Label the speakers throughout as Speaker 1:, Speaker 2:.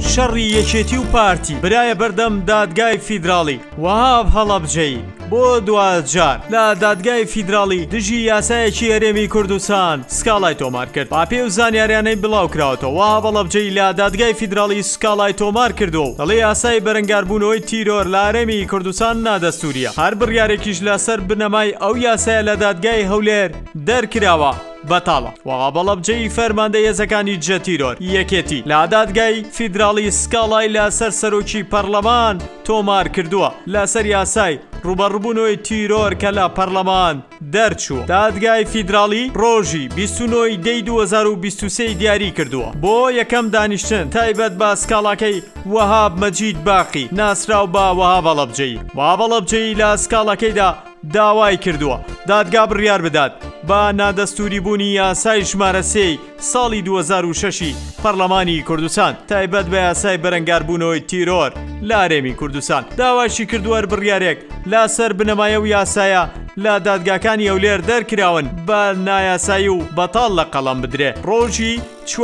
Speaker 1: شەڕی یەکێتی و پارتی برایە بەردەم دادگای فیدراڵی وەهاب هەڵەبجەی بۆ دوجار لە دادگای فیدراڵی دژی یاسایەکی هەرێمی کوردستان سکاڵای تۆمار کرد. با پێی و زانیاریانەی بڵاو کراوەتەوە وەهاب هەڵەبجەی لە دادگای فیدراڵی سکاڵای تۆمار کردو دەڵێ یاسای بەرەنگاربوونەوەی تیرۆر لە هەرێمی کوردستان نادەستوریە. هەر بڕیارێکیش لەسەر بنەمای ئەو یاسایە لە دادگای هەولێر دەرکراوە بەتاڵە. وەهاب هەڵەبجەی فەرماندەی هێزەکانی جەتیرۆر یەکێتی لە دادگای فیدراڵی سکاڵای لەسەر سەرۆکی پەرلەمان تۆمار کردووە لەسەر یاسای ڕوبەڕووبوونەوەی تیرۆر کە لە پەرلەمان دەرچووە. دادگای فیدراڵی ڕۆژی 29 دەی 2023 دیاری کردووە بۆ یەکەم دانیشتن تایبەت بە سکاڵاکەی وەهاب مەجید باقی ناسراو بە وەهاب هەڵەبجەی. وەهاب هەڵەبجەی لە سکاڵاکەیدا داوای کردووە دادگا بڕیار بدات بە نادەستوری بوونی یاسای ژمارە 3 ساڵی 2006 پەرلەمانی کوردستان تایبەت بە یاسای بەرەنگاربوونەوەی تیرۆر لە هەرێمی کوردستان. داواشی کردووە بڕیارێک لەسەر بنەمایە و یاسایە لە دادگاکانی هەولێر دەرکراون بە نایاسایی و بەتاڵ لە قەڵەم بدرێ. ڕۆژی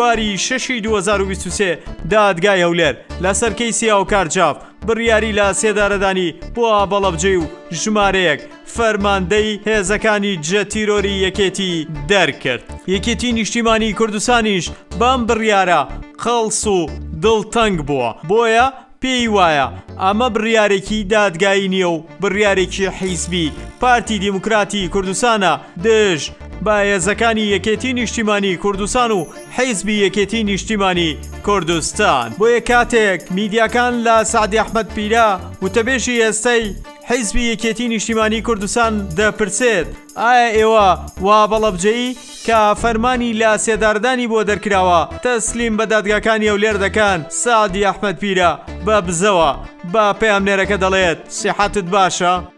Speaker 1: 4/6 2023 دادگای هەولێر لەسەر کەیسی هاوکار جاف بڕیاری لە سێدارەدانی بۆ هەڵەبجەی و ژمارەیەک فەرماندەی هێزەکانی جەتیرۆری یەکێتی دەرکرد. یەکێتی نیشتیمانی کوردستانیش بەم بڕیارە قەڵس و دڵتەنگ بووە بۆیە پێی وایە ئەمە بڕیارێکی دادگایی نییە و بڕیارێکی حیزبی پارتی دیموکراتی کوردستانە دژ بە هێزەکانی یەکێتی نیشتیمانی کوردستان و حیزبی یەکێتی نیشتیمانی کوردستان. بۆیە کاتێک میدیاکان لە سعدی ئەحمەد پیرە وتەبێژی ئێستەی حیزبی یەکێتی نیشتیمانی کوردستان دەپرسێت ئایا ئێوە وەهاب هەڵەبجەی کە فەرمانی لە سێداردانی بۆ دەرکراوە تەسلیم بە دادگاکانی هەولێر دەکەن، سعدی ئەحمەد پیرە بە بزەوە بە پەیامنێرەکە دەڵێت سیحەتت باشە؟